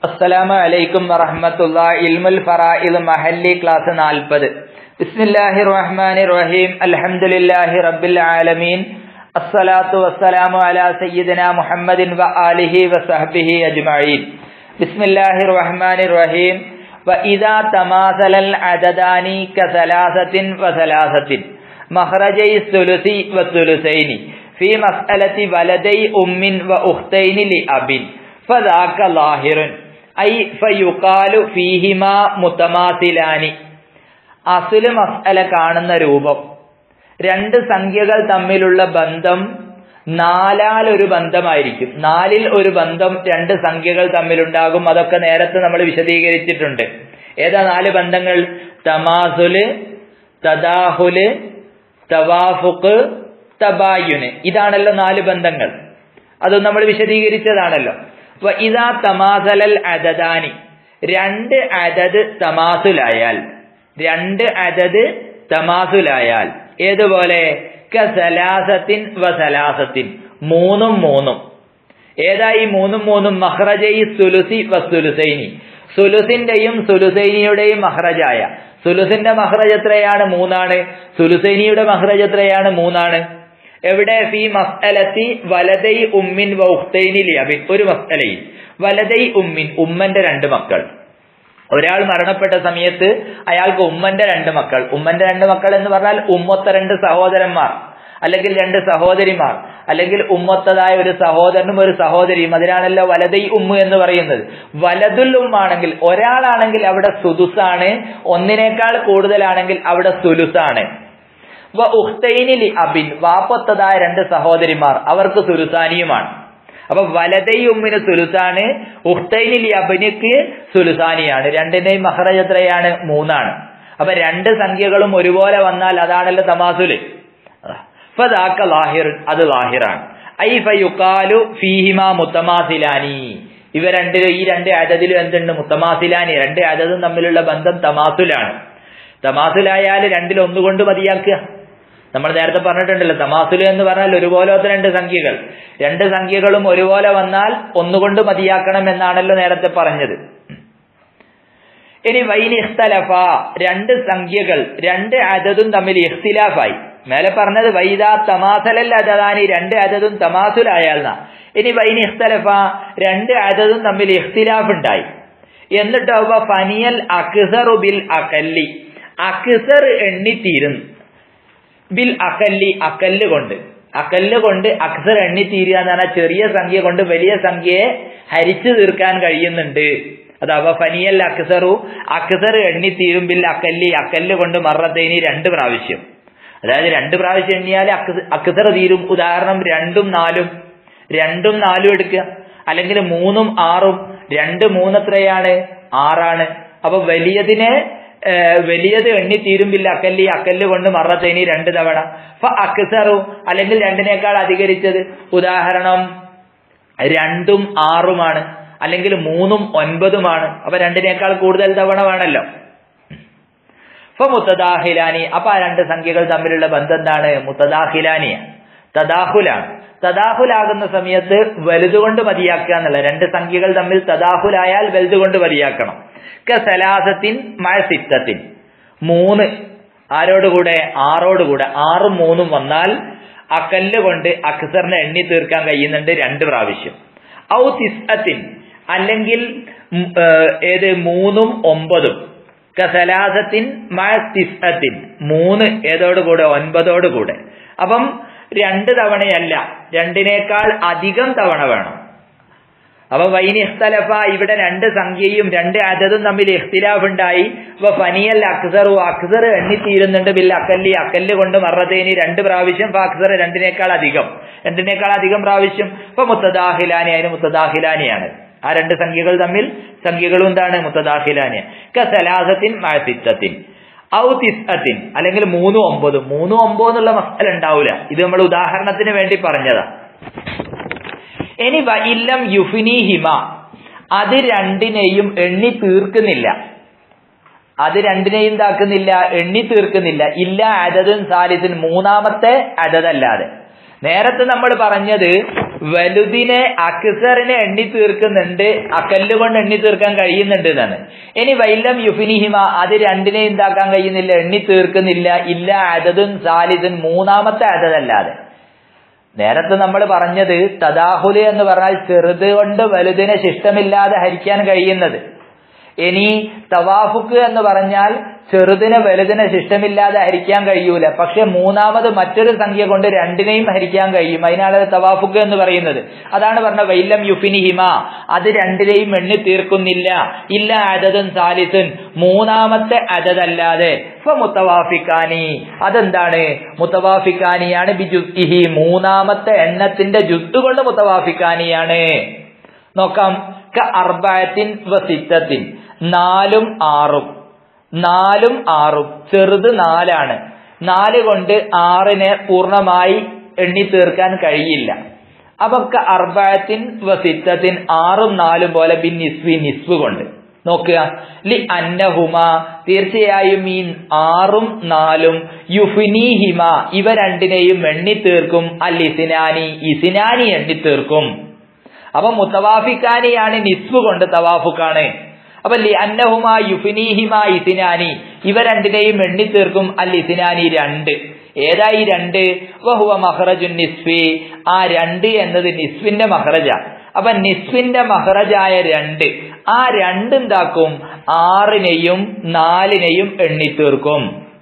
അസ്സലാമു അലൈക്കും വറഹ്മത്തുള്ളാഹി. ഇൽമുൽ ഫറാഇദ് മഹല്ലി ക്ലാസ് 40. ബിസ്മില്ലാഹിർ റഹ്മാനിർ റഹീം. അൽഹംദുലില്ലാഹി റബ്ബിൽ ആലമീൻ. അസ്സലാത്തു വസ്സലാമു അലാ സയ്യിദിനാ മുഹമ്മദിൻ വ ആലിഹി വസഹ്ബിഹി അജ്മഈൻ. ബിസ്മില്ലാഹിർ റഹ്മാനിർ റഹീം. വഇദാ തമാസലൽ അദദാനി കസലാസത്തിൻ വസലാസത്തിൻ മഖ്റജൈ സുലുസി വസുലുസൈനി ഫീ മസ്അലതി വലദൈ ഉമ്മിൻ വ ഉഖ്തൈനി ലി അബിൻ ഫദാക ലാഹിറുൻ ഐ ഫയുഖാലു ഫീഹിമാ മുതമാസിലാനി. അസ്ല മസ്അല കാണുന്ന രൂപം, രണ്ട് സംഖ്യകൾ തമ്മിലുള്ള ബന്ധം നാലാൽ ഒരു ബന്ധമായിരിക്കും. നാലിൽ ഒരു ബന്ധം രണ്ട് സംഖ്യകൾ തമ്മിലുണ്ടാകും. അതൊക്കെ നേരത്തെ നമ്മൾ വിശദീകരിച്ചിട്ടുണ്ട്. ഏതാ നാല് ബന്ധങ്ങൾ? തമാസുല്, തദാഹുല്, തവാഫുഖ്, തബായുന്. ഇതാണല്ലോ നാല് ബന്ധങ്ങൾ. അത് നമ്മൾ വിശദീകരിച്ചതാണല്ലോ. ഇദാ തമാസലൽ അദദാനി, രണ്ട് അദദ് തമാസുലായാൽ, രണ്ട് അദദ് തമാസുലായാൽ ഏതുപോലെ? കസലാസത്തിൻ വസലാസത്തിൻ, മൂന്നും മൂന്നും. ഏതായി മൂന്നും മൂന്നും? മഖ്റജൈ സുലുസി വസുലുസൈനി, സുലുസിന്റെയും സുലുസൈനിയുടെയും മഖ്റജായ. സുലുസിന്റെ മഖ്റജ് എത്രയാണ്? മൂന്നാണ്. സുലുസൈനിയുടെ മഖ്റജ് എത്രയാണ്? മൂന്നാണ്. എവിടെ? ഫീ മസ്അലത്തി വലദൈ ഉമ്മിൻ വ ഉഖ്തൈനി ലി അബിൻ. ഒരു മസ്അലയിൽ വലദൈ ഉമ്മിൻ, ഉമ്മന്റെ രണ്ട് മക്കൾ. ഒരാൾ മരണപ്പെട്ട സമയത്ത് അയാൾക്ക് ഉമ്മന്റെ രണ്ട് മക്കൾ. ഉമ്മന്റെ രണ്ട് മക്കൾ എന്ന് പറഞ്ഞാൽ ഉമ്മൊത്ത രണ്ട് സഹോദരന്മാർ, അല്ലെങ്കിൽ രണ്ട് സഹോദരിമാർ, അല്ലെങ്കിൽ ഉമ്മൊത്തതായ ഒരു സഹോദരനും ഒരു സഹോദരിയും. അതിനാണല്ലോ വലദൈ ഉമ്മ എന്ന് പറയുന്നത്. വലതുൽ ഉമ്മാണെങ്കിൽ, ഒരാളാണെങ്കിൽ അവിടെ സുദുസാണ്, ഒന്നിനേക്കാൾ കൂടുതലാണെങ്കിൽ അവിടെ സുലുസാണ്. വ ഉഖ്തൈനി ലി അബിൻ, വാപ്പൊത്തതായ രണ്ട് സഹോദരിമാർ, അവർക്ക് സുലുസാനിയുമാണ്. അപ്പൊ വലദൈ ഉമ്മിന് സുലുസാണ്, ഉഖ്തൈനി ലി അബിനിക്ക് സുലുസാനിയാണ്. രണ്ടിന്റെയും മഖ്റജ് എത്രയാണ്? മൂന്നാണ്. അപ്പൊ രണ്ട് സംഖ്യകളും ഒരുപോലെ വന്നാൽ അതാണല്ലോ തമാസുല്. ഫദാക ലാഹിർ, അത് ലാഹിറാണ്. ഐ ഫയുഖാലു ഫീഹിമാ മുതമാസിലാനി, ഇവ രണ്ടിലും, ഈ രണ്ട് അദദിലും എന്തുണ്ട്? മുതമാസിലാനി, രണ്ട് അദദും തമ്മിലുള്ള ബന്ധം തമാസുലാണ്. തമാസുലായാൽ രണ്ടിൽ ഒന്നുകൊണ്ട് മതിയാക്കുക. നമ്മൾ നേരത്തെ പറഞ്ഞിട്ടുണ്ടല്ലോ, തമാസുല് എന്ന് പറഞ്ഞാൽ ഒരുപോലത്തെ രണ്ട് സംഖ്യകൾ, രണ്ട് സംഖ്യകളും ഒരുപോലെ വന്നാൽ ഒന്നുകൊണ്ട് മതിയാക്കണം എന്നാണല്ലോ നേരത്തെ പറഞ്ഞത്. ഇനി വൈനി ഇഖ്തലഫ, രണ്ട് സംഖ്യകൾ, രണ്ട് അദദും തമ്മിൽ ഇഖ്തിലാഫായി. മേലെ പറഞ്ഞത് വൈദാ തമാസലൽ അദദാനി, രണ്ട് അദദും തമാസുലായാൽ. ഇനി വൈനി ഇഖ്തലഫ, രണ്ട് അദദും തമ്മിൽ ഇഖ്തിലാഫ് ഉണ്ടായി. എന്നിട്ടോ ഫനിയൽ അക്സറു ബിൽ അഖല്ലി, അക്സർ എണ്ണിത്തീരുന്നു. ബിൽ അഖല്ലി, അക്കല്ല് കൊണ്ട്. അക്കല്ല് കൊണ്ട് അക്സർ എണ്ണിത്തീരുക എന്ന് പറഞ്ഞാൽ ചെറിയ സംഖ്യ കൊണ്ട് വലിയ സംഖ്യയെ ഹരിച്ചു തീർക്കാൻ കഴിയുന്നുണ്ട്. അഥവാ ഫനിയൽ അക്സറു, അക്സർ എണ്ണിത്തീരും. ബിൽ അക്കല്ലി, അക്കല്ല് കൊണ്ട് മറത്തൈനി, രണ്ട് പ്രാവശ്യം. അതായത് രണ്ട് പ്രാവശ്യം എണ്ണിയാൽ അക്സർ തീരും. ഉദാഹരണം 2ഉം 4ഉം, 2ഉം 4ഉം എടുക്കുക. അല്ലെങ്കിൽ 3ഉം 6ഉം, 2 3 എത്രയാണ്? 6ആണ്. അപ്പൊ വലിയത് എണ്ണിത്തീരും. ബിൽ അക്കല്ലി, അക്കല്ല് കൊണ്ട് മറത്തൈനി, രണ്ട് തവണ. ഫ അക്സറു, അല്ലെങ്കിൽ രണ്ടിനേക്കാൾ അധികരിച്ചത്. ഉദാഹരണം 2ഉം 6ഉമാണ്, അല്ലെങ്കിൽ 3ഉം 9ഉമാണ്. അപ്പൊ രണ്ടിനേക്കാൾ കൂടുതൽ തവണ വേണല്ലോ. ഫ മുതദാഖിലാനി, അപ്പൊ ആ രണ്ട് സംഖ്യകൾ തമ്മിലുള്ള ബന്ധം എന്താണ്? മുതദാഖിലാനിയ, തദാഖുലാണ്. തദാഖുലാകുന്ന സമയത്ത് വലുതുകൊണ്ട് മതിയാക്കുക എന്നുള്ള, രണ്ട് സംഖ്യകൾ തമ്മിൽ തദാഖുലായാൽ വലുതുകൊണ്ട് മതിയാക്കണം. കസലാസത്തിൻ മഅ സിത്തത്തിൻ, 3 ആരോടുകൂടെ? 6ഓടുകൂടെ. 6ഉം 3ഉം വന്നാൽ അക്കല്ല് കൊണ്ട് അക്സറിനെ എണ്ണി തീർക്കാൻ കഴിയുന്നുണ്ട് രണ്ട് പ്രാവശ്യം. ഔ തിസ്അത്തിൻ, അല്ലെങ്കിൽ 3ഉം 9ഉം. കസലാസത്തിൻ മഅ തിസ്അത്തിൻ, 3 ഏതോടുകൂടെ? 9ഓടുകൂടെ. അപ്പം 2 തവണയല്ല, രണ്ടിനേക്കാൾ അധികം തവണ വേണം. അപ്പൊ വൈനി ഇഖ്തലഫ, ഇവിടെ രണ്ട് സംഖ്യയും രണ്ട് അദദും തമ്മിൽ ഇഖ്തിലാഫ് ഉണ്ടായി. ഫനിയൽ അക്സറു, അക്സർ എണ്ണിത്തീരുന്നുണ്ട്. ബിൽ അക്കല്ലി, അക്കല്ല് കൊണ്ട് മറത്തൈനി, രണ്ട് പ്രാവശ്യം. അക്സർ രണ്ടിനേക്കാൾ അധികം പ്രാവശ്യം. അപ്പൊ മുതദാഖിലാനി, അതിന് മുതദാഖിലാനിയാണ്. ആ രണ്ട് സംഖ്യകൾ തമ്മിൽ, സംഖ്യകളും എന്താണ്? മുതദാഖിലാനി. കസലാസത്തിൻ മഅ സിത്തത്തിൻ ഔ തിസ്അത്തിൻ, അല്ലെങ്കിൽ 3ഉം 9ഉം. 3ഉം 9 എന്നുള്ള മസ്അല ഉണ്ടാവില്ല. ഇത് നമ്മൾ ഉദാഹരണത്തിന് വേണ്ടി പറഞ്ഞതാ. ഇനി വഇല്ലം യുഫ്നിഹിമ, അത് രണ്ടിനെയും എണ്ണി തീർക്കുന്നില്ല. അത് രണ്ടിനെയും താക്കുന്നില്ല, എണ്ണി തീർക്കുന്നില്ല. ഇല്ല അദദുൻ സാലിസിൻ, മൂന്നാമത്തെ അദദല്ലാതെ. നേരത്തെ നമ്മൾ പറഞ്ഞത് വലുതിനെ അക്സറിനെ എണ്ണി തീർക്കുന്നുണ്ട്, അക്കല്ല് കൊണ്ട് എണ്ണി തീർക്കാൻ കഴിയുന്നുണ്ട് എന്നാണ്. ഇനി വൈലം യുഫിനിഹിമ, അത് രണ്ടിനെ എന്താക്കാൻ കഴിയുന്നില്ല, എണ്ണി തീർക്കുന്നില്ല. ഇല്ല അദദുൻ സാലിസുൻ, മൂന്നാമത്തെ അദദല്ലാതെ. നേരത്തെ നമ്മൾ പറഞ്ഞത് തദാഹുല് എന്ന് പറഞ്ഞാൽ ചെറുത് കൊണ്ട് വലുതിനെ ശിഷ്ടമില്ലാതെ ഹരിക്കാൻ കഴിയുന്നത്. ഇനി തവാഫുക്ക് എന്ന് പറഞ്ഞാൽ ചെറുതിനെ വലുതിനെ ശിഷ്ടമില്ലാതെ ഹരിക്കാൻ കഴിയൂല, പക്ഷെ മൂന്നാമത് മറ്റൊരു സംഖ്യ കൊണ്ട് രണ്ടിനെയും ഹരിക്കാൻ കഴിയും. അതിനാണ് തവാഫുക്ക് എന്ന് പറയുന്നത്. അതാണ് പറഞ്ഞ വൈലം യുഫിനിഹിമ, അത് രണ്ടിനെയും എണ്ണി തീർക്കുന്നില്ല. ഇല്ല അദദുൻ സാലിസുൻ, മൂന്നാമത്തെ അദദല്ലാതെ. മുത്തവാഫിക്കാനി, അതെന്താണ്? മുത്തവാഫിക്കാനിയാണ്. ബിജുഇഹി, മൂന്നാമത്തെ എണ്ണത്തിന്റെ ജുസ് കൊണ്ട് മുത്തവാഫിക്കാനിയാണ്. നോക്കാം. അർബഅത്തിൻ വസിത്തത്തിൻ, 4ഉം 6ഉം. 4ഉം 6ഉം, ചെറുത് 4ആണ്. 4 കൊണ്ട് 6നെ പൂർണ്ണമായി എണ്ണി തീർക്കാൻ കഴിയില്ല. അപ്പൊ അർബഅത്തിൻ വസിത്തത്തിൻ, 6ഉം 4ഉം പോലെ ബിൻ നിസ്വി, നിസ്വ് കൊണ്ട്. നോക്കുക. ലി അന്നഹുമ, തീർച്ചയായും ഈ 6ഉം 4ഉം യുഫിനിഹിമ, ഇവ രണ്ടിനെയും എണ്ണി തീർക്കും. അൽ ഇസ്നാനി, ഇസ്നാനി എണ്ണി തീർക്കും. അപ്പൊ മുത്തവാഫിക്കാനിയാണ്, നിസ്വ് കൊണ്ട് തവാഫുക്കാണ്. അപ്പൊ ലി അന്നഹുമ യുഫിനിഹിമ ഇസ്നാനി, ഇവ രണ്ടിനെയും എണ്ണി തീർക്കും. അൽ ഇസ്നാനി, 2. ഏതായി 2? വഹുവ മഖ്റജുൻ നിസ്ഫി, ആ 2 എന്നത് നിസ്ഫിന്റെ മഖ്റജ. അപ്പൊ നിസ്ഫിന്റെ മഖ്റജായ 2, ആ 2 എന്താക്കും? 6നെയും 4നെയും എണ്ണി തീർക്കും.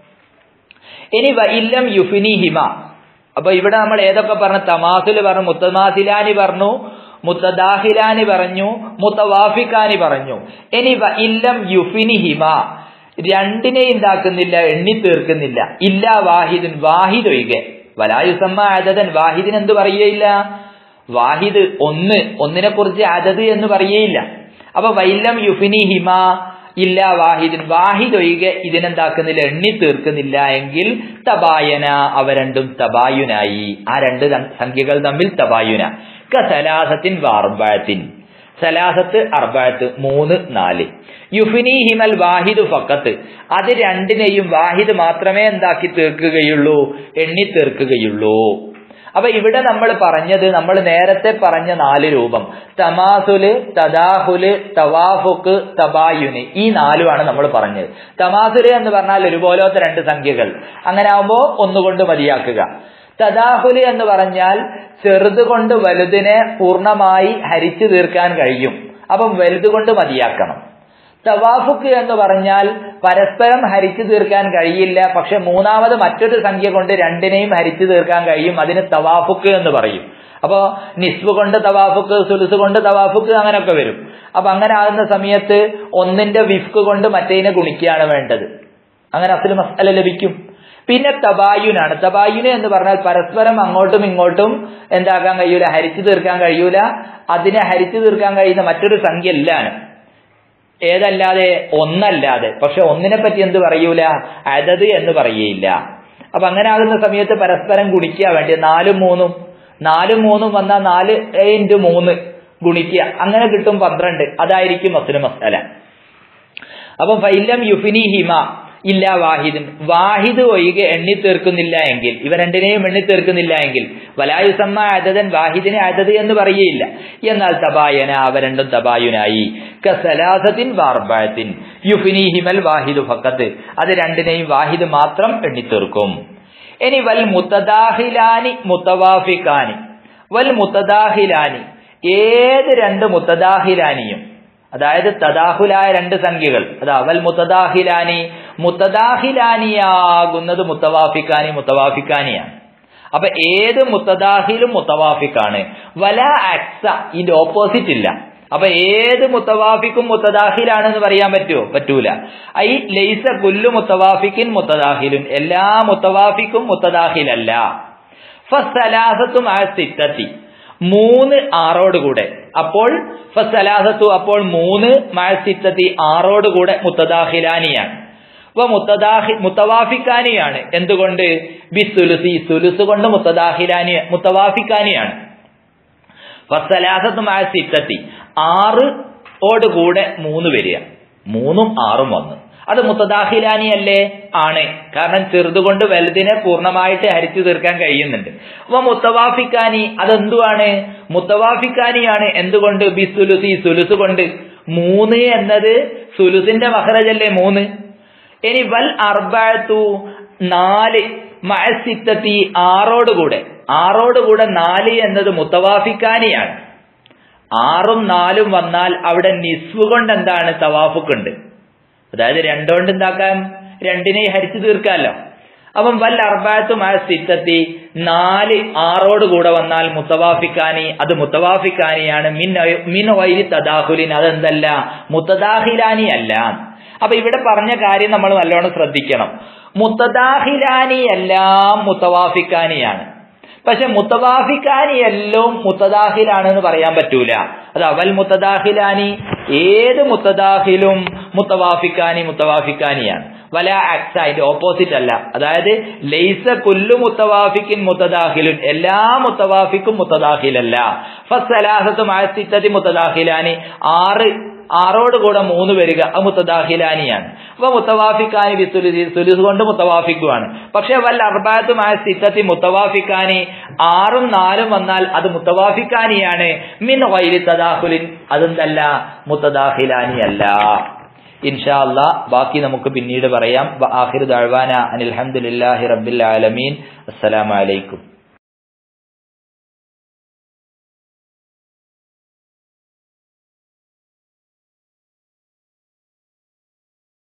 ഇനി വഇല്ലം യുഫിനിഹിമ, അപ്പൊ ഇവിടെ നമ്മൾ ഏതൊക്കെ പറഞ്ഞു? തമാസുല് പറഞ്ഞു, മുത്തമാസിലാനി പറഞ്ഞു, മുത്തദാഹിലാനി പറഞ്ഞു, മുത്തവാഫിക്കാനി പറഞ്ഞു. ഇനി വഇല്ലം യുഫിനിഹിമ, 2നെ എന്താക്കുന്നില്ല, എണ്ണി തീർക്കുന്നില്ല. ഇല്ല വാഹിദുൻ, വാഹിദ് ഒഴികെ. വലാ യുസമ്മ അദദൻ, വാഹിദിന് എന്ത് പറയുകയില്ല? വാഹിദ്, ഒന്നിനെ കുറിച്ച് അദദ് എന്ന് പറയുകയില്ല. അപ്പൊ വൈലം യുഫിനിഹിമ ഇല്ല വാഹിദുൻ, വാഹിദ് ഒഴികെ ഇതിനെന്താക്കുന്നില്ല, എണ്ണി തീർക്കുന്നില്ല എങ്കിൽ തബായന, അവ രണ്ടും തബായുനായി. ആ 2 സംഖ്യകൾ തമ്മിൽ തബായുന. സലാസത്തിൻ അർബഅത്തിൻ, സലാസത്ത് അർബഅത്ത്, 3 4. യുഫിനിഹിമൽ വാഹിദു ഫഖത്ത്, അത് 2നെയും വാഹിദ് മാത്രമേ എന്താക്കി തീർക്കുകയുള്ളൂ, എണ്ണി തീർക്കുകയുള്ളൂ. അപ്പൊ ഇവിടെ നമ്മൾ പറഞ്ഞത്, നമ്മൾ നേരത്തെ പറഞ്ഞ 4 രൂപം, തമാസുല്, തദാഹുല്, തവാഫുക്ക്, തബായുന്, ഈ 4ആണ് നമ്മൾ പറഞ്ഞത്. തമാസുല് എന്ന് പറഞ്ഞാൽ ഒരുപോലത്തെ 2 സംഖ്യകൾ, അങ്ങനെ ആവുമ്പോ ഒന്നുകൊണ്ട് മതിയാക്കുക. തദാഹുല് എന്ന് പറഞ്ഞാൽ ചെറുത് കൊണ്ട് വലുതിനെ പൂർണ്ണമായി ഹരിച്ചു തീർക്കാൻ കഴിയും, അപ്പം വലുത് കൊണ്ട് മതിയാക്കണം. തവാഫുക്ക് എന്ന് പറഞ്ഞാൽ പരസ്പരം ഹരിച്ചു തീർക്കാൻ കഴിയില്ല, പക്ഷെ മൂന്നാമത് മറ്റൊരു സംഖ്യ കൊണ്ട് 2നെയും ഹരിച്ചു തീർക്കാൻ കഴിയും, അതിന് തവാഫുക്ക് എന്ന് പറയും. അപ്പോ നിസ്ഫ് കൊണ്ട് തവാഫുക്ക്, സുലുസ് കൊണ്ട് തവാഫുക്ക്, അങ്ങനെയൊക്കെ വരും. അപ്പൊ അങ്ങനെ ആകുന്ന സമയത്ത് ഒന്നിന്റെ വിഫ്ക് കൊണ്ട് മറ്റേതിനെ ഗുണിക്കുകയാണ് വേണ്ടത്, അങ്ങനെ അസ്ലു മസ്അല ലഭിക്കും. പിന്നെ തബായുനാണ്. തബായുന് എന്ന് പറഞ്ഞാൽ പരസ്പരം അങ്ങോട്ടും ഇങ്ങോട്ടും എന്താക്കാൻ കഴിയൂല, ഹരിച്ചു തീർക്കാൻ കഴിയൂല. അതിനെ ഹരിച്ചു തീർക്കാൻ കഴിയുന്ന മറ്റൊരു സംഖ്യ ഇല്ലാണ്, ഏതല്ലാതെ? 1 അല്ലാതെ. പക്ഷെ 1നെ പറ്റി എന്ത് പറയൂല, അദദ് എന്ന് പറയുകയില്ല. അപ്പൊ അങ്ങനെ ആകുന്ന സമയത്ത് പരസ്പരം ഗുണിക്കുക വേണ്ടി. 4ഉം 3ഉം വന്നാൽ 4 × 3 ഗുണിക്കുക, അങ്ങനെ കിട്ടും 12. അതായിരിക്കും അസ്ലു മസ്അല. അപ്പൊ ഫൈലം യുഫിനിഹിമ ഇല്ല വാഹിദുൻ, വാഹിദ് ഒഴികെ എണ്ണി തീർക്കുന്നില്ല എങ്കിൽ, ഇവ 2നെയും എണ്ണി തീർക്കുന്നില്ല എങ്കിൽ, വലായുസമ്മ അദദൻ, വാഹിദിനെ അദദ് എന്ന് പറയുകയില്ല. എന്നാൽ തബായന, അവ രണ്ടും തബായുനായി. കസലാസത്തിൻ അർബഅത്തിൻ യുഫിനിഹിമൽ വാഹിദു ഫഖത്ത്, അത് 2നെയും വാഹിദ് മാത്രം എണ്ണി തീർക്കും. ഇനി വൽ മുത്തദാഹിലാനി മുത്തവാഫിക്കാനി, വൽ മുത്തദാഹിലാനി, ഏത് 2 മുത്തദാഹിലാനിയും, അതായത് തദാഹുലായ 2 സംഖ്യകൾ, അതാ വൽ മുത്തദാഹിലാനി, മുത്തദാഹിലാനിയാകുന്നത് മുത്തവാഫിക്കാനി, മുത്തവാഫിക്കാനിയാണ്. അപ്പൊ ഏത് മുത്തദാഹിലും മുത്തവാഫിക്കാണ്. വല അക്സ, ഇതിന്റെ ഓപ്പോസിറ്റ് ഇല്ല. അപ്പൊ ഏത് മുത്തവാഫിക്കും മുത്തദാഹിലാണെന്ന് പറയാൻ പറ്റുമോ? പറ്റൂല. ഐ ലൈസ കുല്ലു മുത്തവാഫിക്കിൻ മുത്തദാഹിലുൻ, എല്ലാ മുത്തവാഫിക്കും മുത്തദാഹിലല്ല. ഫസ്സലാസത്തു മഅ സിത്തത്തി, 3 6ഓടുകൂടെ. അപ്പോൾ ഫസ്സലാസത്തു, അപ്പോൾ 3 മഅ സിത്തത്തി, 6ഓടുകൂടെ മുത്തദാഹിലാനിയാണ്. മുത്തവാഫിക്കാനിയാണ്. എന്തുകൊണ്ട്? ബിസുലുസി, സുലുസ് കൊണ്ട് മുത്തവാഫിക്കാനിയാണ്. ഫസ്സലാസത്തു മഅ സിത്തത്തി, 6ഓടുകൂടെ 3 വരിക, 3ഉം 6ഉം വന്നു. അത് മുത്തദാഖിലാനി അല്ലേ? ആണ്. കാരണം ചെറുതുകൊണ്ട് വലുതിനെ പൂർണ്ണമായിട്ട് ഹരിച്ചു തീർക്കാൻ കഴിയുന്നുണ്ട്. അപ്പൊ മുത്തവാഫിക്കാനി അതെന്തുവാണ്? മുത്തവാഫിക്കാനിയാണ്. എന്തുകൊണ്ട്? ബിസുലുസി, സുലുസ് കൊണ്ട്. 3 എന്നത് സുലുസിന്റെ മഖ്റജല്ലേ 3. ഇനി വൽ അർബഅതു 4 മഅസിത്തത്തി 6ഓടുകൂടെ 4 എന്നത് മുത്തവാഫിക്കാനിയാണ്. 6ഉം 4ഉം വന്നാൽ അവിടെ നിസ്ഫ് കൊണ്ട് എന്താണ്? തവാഫുക്കുണ്ട്. അതായത് 2 കൊണ്ട് എന്താക്കാം? 2നെ ഹരിച്ചു തീർക്കാമല്ലോ. അപ്പം വൽ അർബഅതു മഅസിത്തത്തി 4 6ഓടുകൂടെ വന്നാൽ മുത്തവാഫിക്കാനി, അത് മുത്തവാഫിക്കാനിയാണ്. മിൻ ഗൈരി തദാഖുലിൻ, അതെന്തല്ല? മുത്തദാഖിലാനി അല്ല. അപ്പൊ ഇവിടെ പറഞ്ഞ കാര്യം നമ്മൾ നല്ലോണം ശ്രദ്ധിക്കണം. മുത്തദാഖിലാനി എല്ലാം മുത്തവാഫിക്കാനിയാണ്. പക്ഷെ മുത്തവാഫിക്കാനി എല്ലാം മുത്തദാഖിലാണെന്ന് പറയാൻ പറ്റൂല. അത് അവൽ മുത്തദാഖിലാനി, ഏത് മുത്തദാഖിലും മുത്തവാഫിക്കാനിയാണ്. വല അക്സ, അതിന്റെ ഓപ്പോസിറ്റ് അല്ല. അതായത് ലൈസ കുല്ലു മുത്തവാഫിക്കിൻ മുത്തദാഖിലുൻ, എല്ലാ മുത്തവാഫിക്കും മുത്തദാഖിലല്ല. ഫസ്സലാസത്തു മഅസിത്തതി മുത്തദാഖിലാനി, 6ഓടുകൂടെ 3 വരിക, അത് മുത്തദാഖിലാനിയാണ്. അപ്പൊ മുത്തവാഫിക്കാനി ബിസുലുസി, സുലുസ് കൊണ്ട് മുത്തവാഫിക്കുമാണ്. പക്ഷെ വൽ അർബഅതു മഅസിത്തതി മുത്തവാഫിക്കാനി, 6ഉം 4ഉം വന്നാൽ അത് മുത്തവാഫിക്കാനിയാണ്. മിൻ ഗൈരി തദാഖുലിൻ, അതെന്തല്ല? മുത്തദാഖിലാനി അല്ല. ഇൻഷാ അല്ലാഹ് ബാക്കി നമുക്ക് പിന്നീട് പറയാം. ആഖിറു ദഅ്വാന അനിൽ ഹംദുലില്ലാഹി റബ്ബിൽ ആലമീൻ. അസ്സലാമു അലൈക്കും.